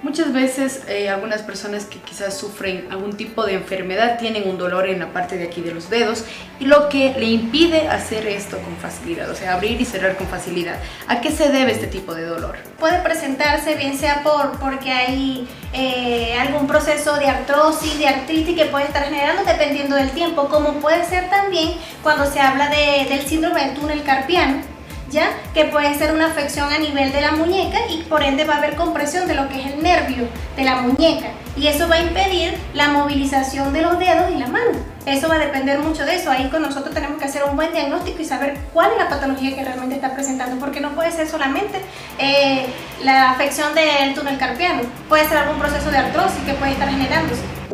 Muchas veces algunas personas que quizás sufren algún tipo de enfermedad tienen un dolor en la parte de aquí de los dedos y lo que le impide hacer esto con facilidad, o sea, abrir y cerrar con facilidad. ¿A qué se debe este tipo de dolor? Puede presentarse bien sea porque hay algún proceso de artrosis, de artritis que puede estar generando dependiendo del tiempo, como puede ser también cuando se habla del síndrome del túnel carpiano, ¿ya? Que puede ser una afección a nivel de la muñeca y por ende va a haber compresión de lo que es el nervio de la muñeca y eso va a impedir la movilización de los dedos y la mano. Eso va a depender mucho de eso. Ahí con nosotros tenemos que hacer un buen diagnóstico y saber cuál es la patología que realmente está presentando, porque no puede ser solamente la afección del túnel carpiano, puede ser algún proceso de artrosis que puede estar generándose.